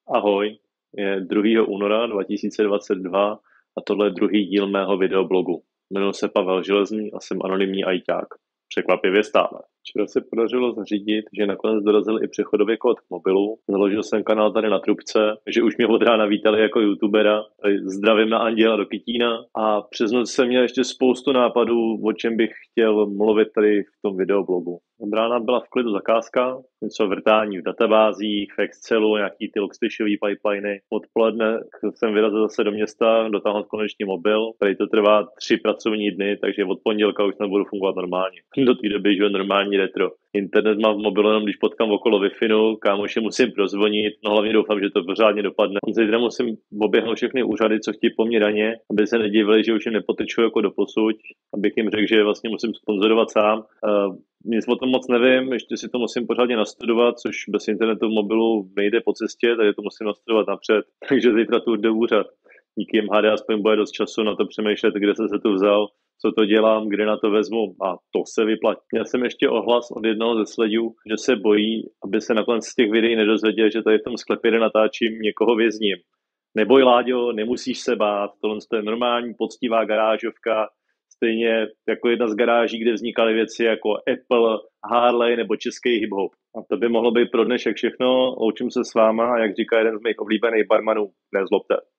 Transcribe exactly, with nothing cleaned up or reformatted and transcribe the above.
Ahoj, je druhého února dva tisíce dvacet dva a tohle je druhý díl mého videoblogu. Jmenuji se Pavel Železný a jsem anonymní ajťák. Překvapivě stále. Včera se podařilo zařídit, že nakonec dorazil i přechodový kód k mobilu. Založil jsem kanál tady na Trubce, že už mě od rána vítali jako youtubera. Zdravím na Anděla do Kytína. A přes noc jsem měl ještě spoustu nápadů, o čem bych chtěl mluvit tady v tom videoblogu. Od rána byla v klidu zakázka, něco vrtání v databázích, v Excelu, nějaký ty logstitchový pipeliny. Odpoledne jsem vyrazil zase do města, dotáhnout konečně mobil, tady to trvá tři pracovní dny, takže od pondělka už nebudu fungovat normálně. Do té doby žiju normální retro. Internet mám v mobilu jenom když potkám okolo Wi-Fi, kámoši musím prozvonit, no hlavně doufám, že to pořádně dopadne. Zítra musím oběhnout všechny úřady, co chtějí po mně daně, aby se nedivili, že už jim nepoteču jako doposud, abych jim řekl, že vlastně musím sponzorovat sám. Uh, Nic o tom moc nevím, ještě si to musím pořádně nastudovat, což bez internetu v mobilu nejde po cestě, takže to musím nastudovat napřed. Takže zítra tu jde úřad. Díky jim hádá aspoň bude dost času na to přemýšlet, kde jsem se tu vzal, co to dělám, kde na to vezmu a to se vyplatí. Měl jsem ještě ohlas od jednoho ze sledů, že se bojí, aby se nakonec z těch videí nedozvěděl, že tady v tom sklepě, kde natáčím, někoho vězním. Neboj, Láďo, nemusíš se bát, tohle je normální, poctivá garážovka, stejně jako jedna z garáží, kde vznikaly věci jako Apple, Harley nebo český hip-hop. A to by mohlo být pro dnešek všechno, loučím se s váma a jak říká jeden z mých oblíbených barmanů, nezlobte.